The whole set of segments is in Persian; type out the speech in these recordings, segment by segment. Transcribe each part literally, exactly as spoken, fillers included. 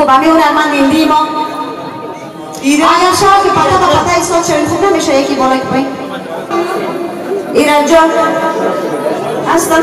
خب همه اون من نیندی ما آیا شما که پتا با پتا ایساد شوید خوب نمیشه یکی بالا که بایی ایران جان هستم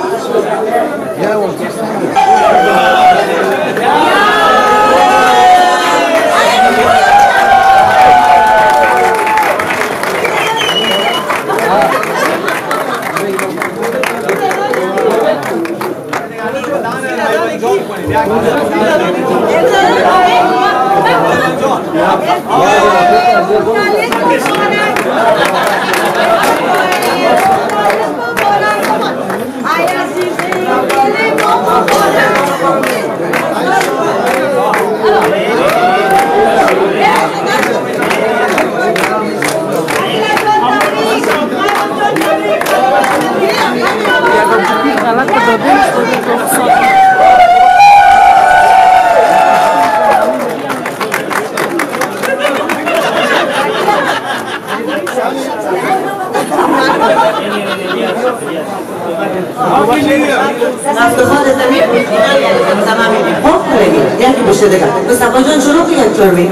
افتخار زمین تمام خوب کنید یکی بشه دیگه مصطفی جان شروع کنید چوربی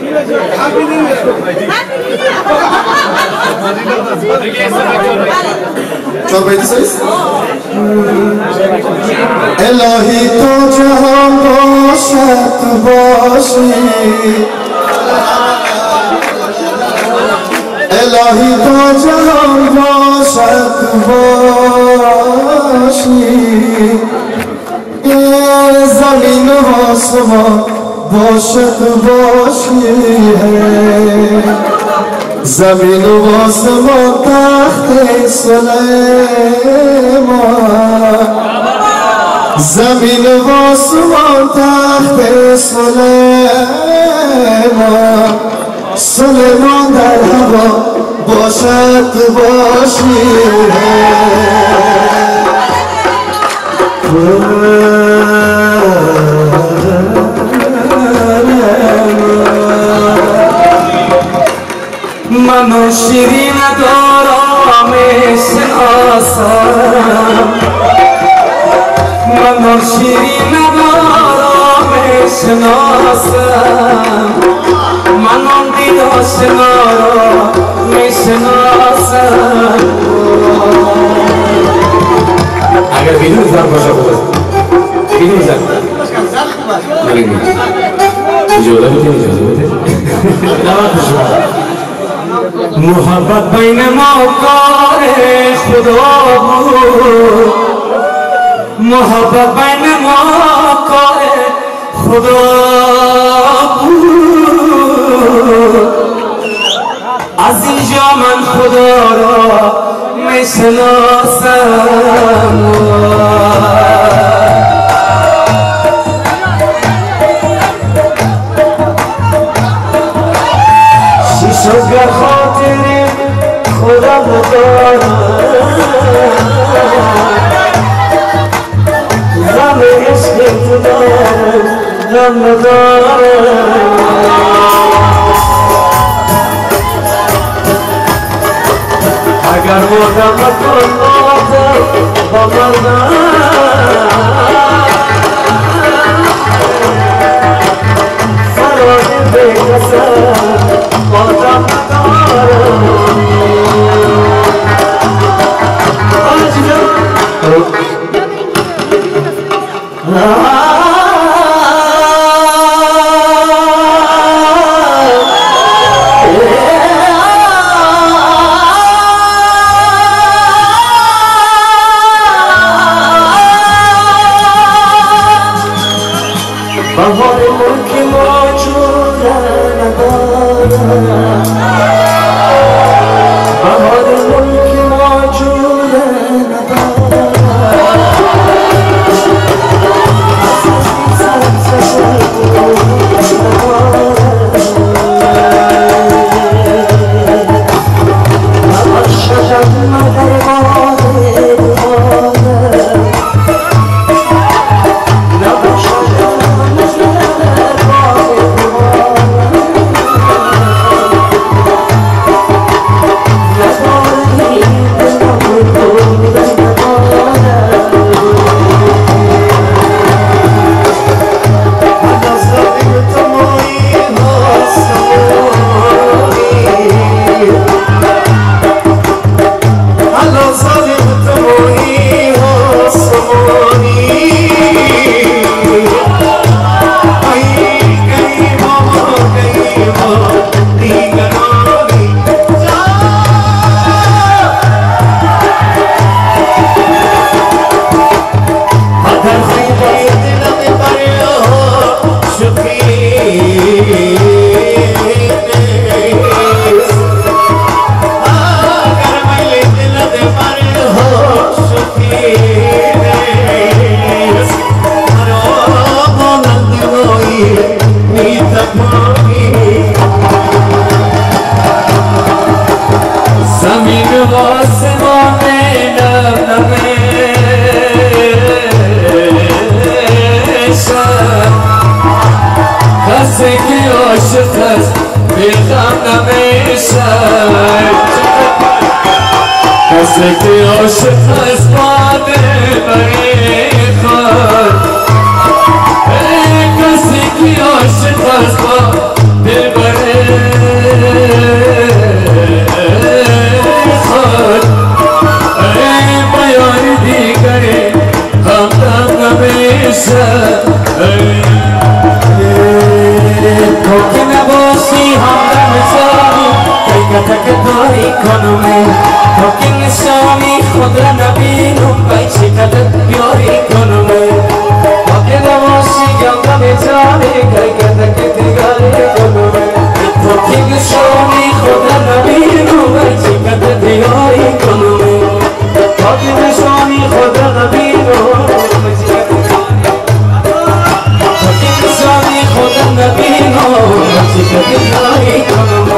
چوربی دیسیست الهی تو جهان باشد باشی الهی تو جهان باشد باشی زمین و آسمان باشد باشی زمین و آسمان تخت سلیمان زمین و آسمان تخت سلیمان سلیمان در هوا باشد باشی منو شیرین دارم شناسم منو شیرین دارم شناسم منم دید آشنا را میشناسم اگر بیدون زن باشه خوب بیدون زن اجازه بده اجازه بده محبت بین ما کار خدا بود محبت بین ما کار خدا بود از اینجا من خدا را میشناسم شیشوگر خاطری خدا بدارم غم عشق تو دارم غم ندارم اگر مردم بکن مردم با مردم فراری بکسم مردم ندارم بهار ملک ما جوره ندارم بهار ملک ما جوره ندارم زمین و آسمان نمنمه شد کسی که عاشق است بی غم نمیشد کسی که عاشق است باده بری خود کسی که عاشق است باده بری خود با یاری دیگری همدم نمیشد تو که نباشی همدم جانی قیقتک داری کنمه تو که نشانی خود را نبینم بایچی قدر بیاری کنمه تو که نباشی همدم جانی قیقتک دیگری کنمه تو که نشانی خود را نبینم بایچی قدر بیاری کنمه تو که نشانی خود را نبینم خدا نبینو چیکار دیگری کنم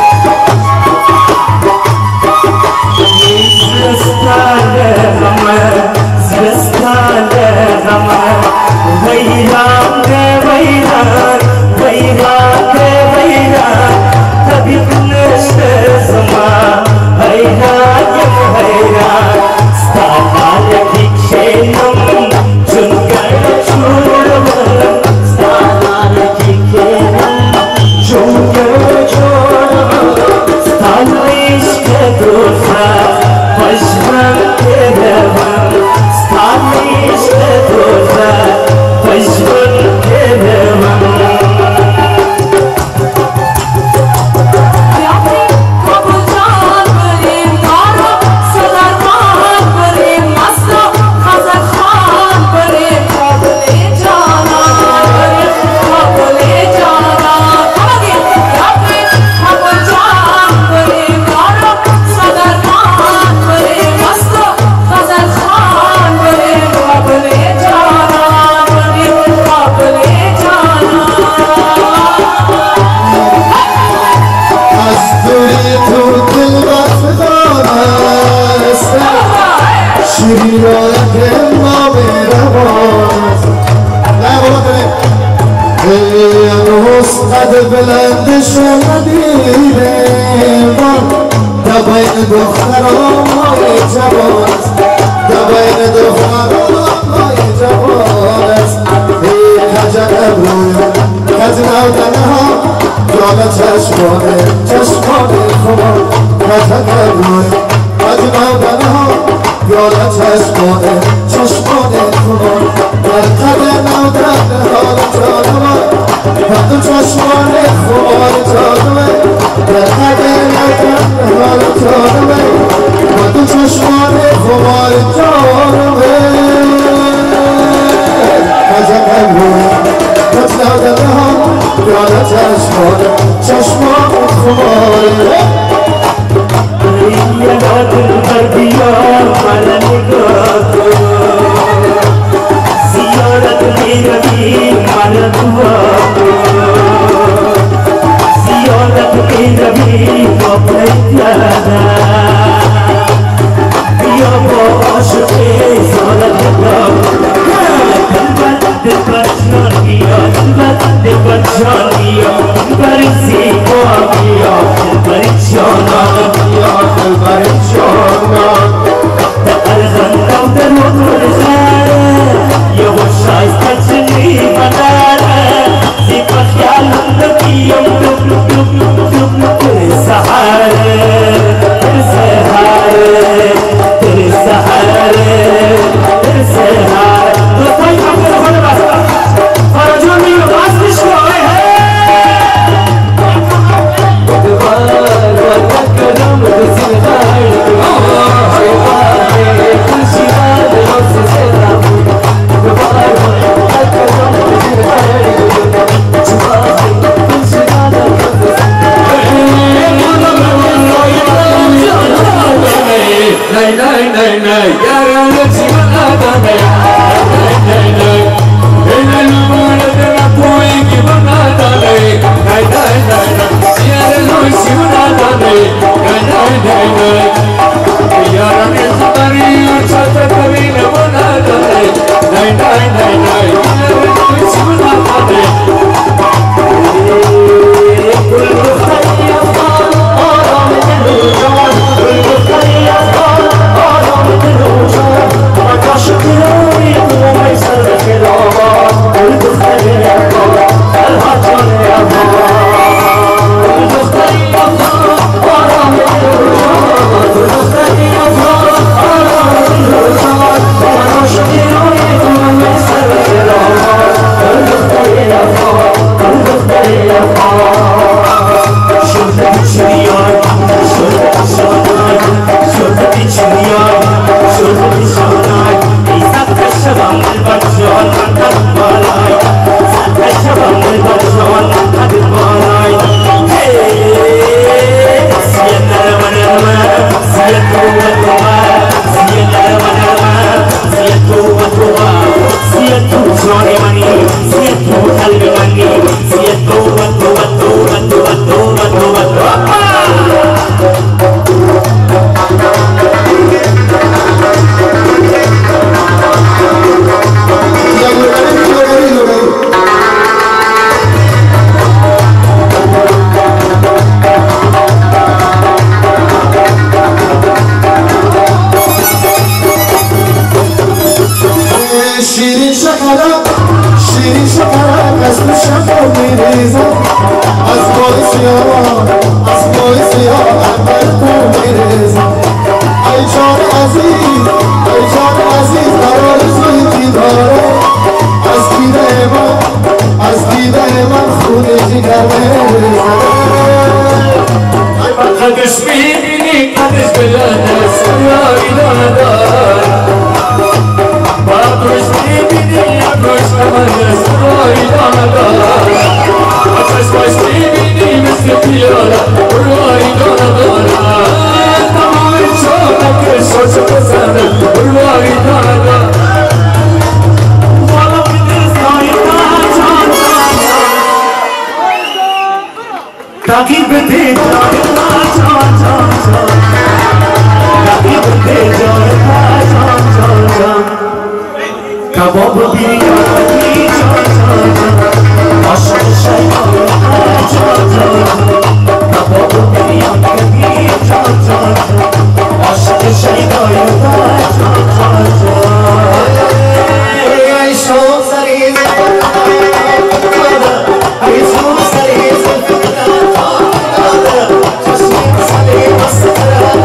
زستان غمه زستان غمه ویران ده ویران ویران ده ویران طبیب نشته زمان حیران یم حیران ستان یک شینم چون گر چورم بلند شدیدیم دبین دخترای جوان دبین دخترای جوان ای کجا ابروی کج نودنه ها جال چشمانه چشمانه خما کجا ابروی کج نودنه ها جال چشمانه چشمانه خما در قد نودنه ها جانمان تو چشمانه خوار جانمه در قد نودنه ها جانمه تو چشمانه خوار جانمه کجا ابروی کج نودنه ها جال چشمانه چشمانه خواره یه دل بر بیار من نگاه کن زیارت میروی من دعا کن زیارت میروی با پیداده بیا با عاشق زیارت دار دل بر جان بیا دل بر جان بیا بر زیبا بیا بر جانان بیا بر جانان در غندم در مطور خاره یه وشایز تجلی مناره زیبا خیالم نبیم دب دب دب دب در سحاره در سحاره در سحاره در سحاره دوستای مقدر خود بسته فرجون میو بستش کنه شب میریزم از بای سیاه از بای سیاه اول تو میریزم ای جان عزیز ای جان عزیز قرار زوی دیدارم از دیده من از دیده من خون جگر میریزم قدش میبینی قدش بلده سیاری دادار قدش میبینی قدش بلده سیاری دادار قدش باش میبینی مثل پیاده روی دادار تمام چانک شوش بزنه روی دادار والا بدر سایتا چان چان تاکید بده کباب بیریانی جان جان عاشق شیدای جان جان کباب بیریانی جان جان عاشق شیدای جان جان ای شو سریز ای شو سریز چشم سلی مسکر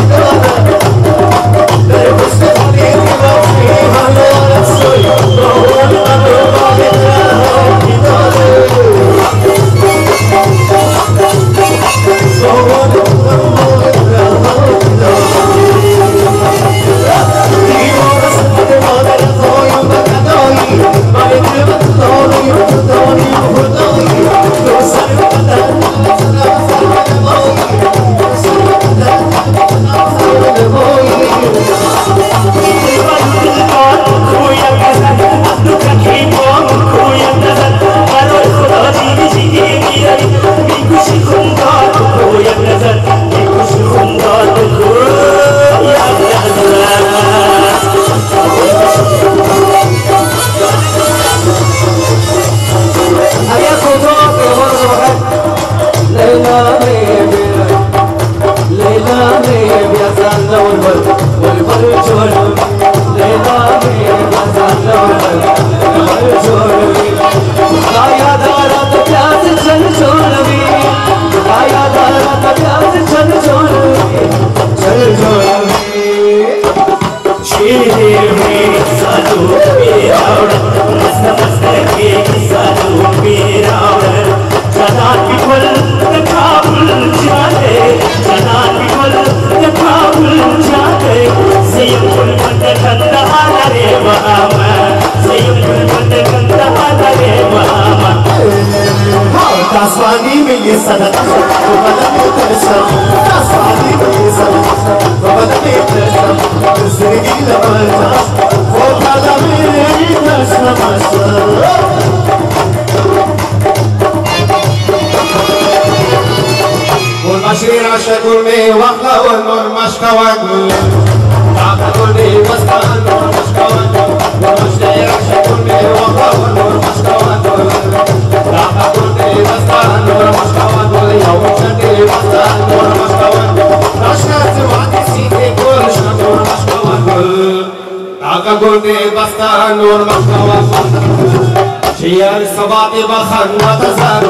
شيار الصباط بخن وتزار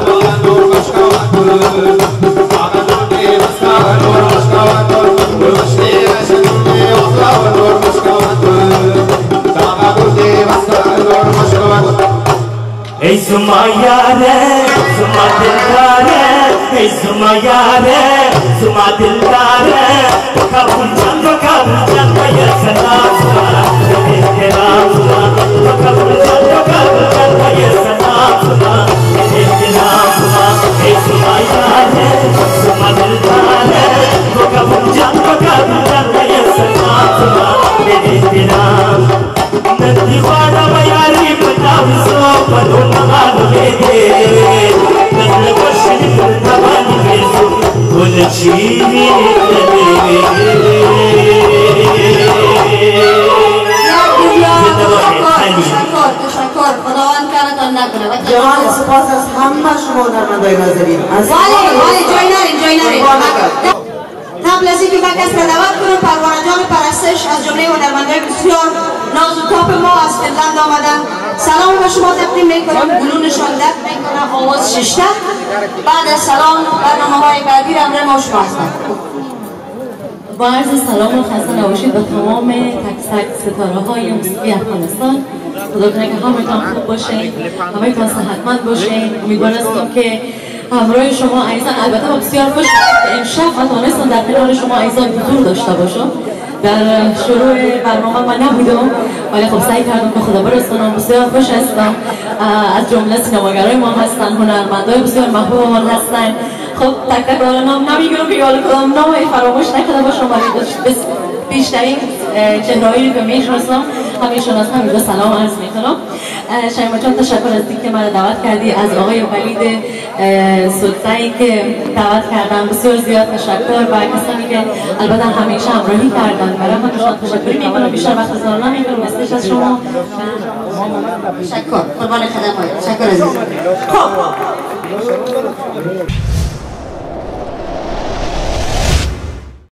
نور مشكوات عقلوني مسكا نور مشكوات والمشي عشنوني وخلا نور مشكوات عقلوني مسكا نور مشكوات اي سما ياره سما دلداره اي سما ياره سما دلداره كابول جان كابول جان يا سلام احترام كابول جان كابول جان يا سلام احترام اي سما ياره سما دلداره كابول جان كابول جان يا سلام احترام ندي وانا ما يعرف تابسو بدون ما نبيه نزل وشني تباني بيسو كل شيء جوان سپاس از همه شما در مدای ناظرین ولی ولی جای نرین جای نرین قبل از اینکه من کس را دعوت کنم پروانه جان پرستش از جمله هنرمندان بسیار ناز و تاپ ما از فنلند آمدن سلام به شما تقدیم میکنم، گلونشان دفت میکنم، آواز ششته. بعد از سلام برنامه های بعدی را ما شما هستم. با عرض سلام و خسته نباشید به تمام تک تک ستاره های موسیقی افغانستان. خدا کنه که همه‌تان خوب باشین، همه‌تان صحتمند باشین. امیدوارم که همراه شما عزیزان، البته بسیار خوش امشب من توانستم در کنار شما عزیزان حضور داشته باشم. در شروع برنامه من نبودم ولی خب سعی کردم که خدا برسونم. بسیار خوش هستم، از جمله سینماگرای ما هستن، هنرمندای بسیار محبوب ما هستن. خب تک تک نام نمیگم که حالا کدام نام فراموش نکرده باشم ولی بیشترین چهرهایی که میشناسم همیشون از همینجا سلام عرض میکنم. شیما جان تشکر از اینکه من دعوت کردی، از آقای ولید سلطانی که دعوت کردن بسیار زیاد تشکر و کسانی که البته همیشه همراهی کردن برای همشون تشکر میکنم. بیشتر وقت بذار نمیکنم استش از شما. تشکر قربان خدمات. تشکر عزیز. خب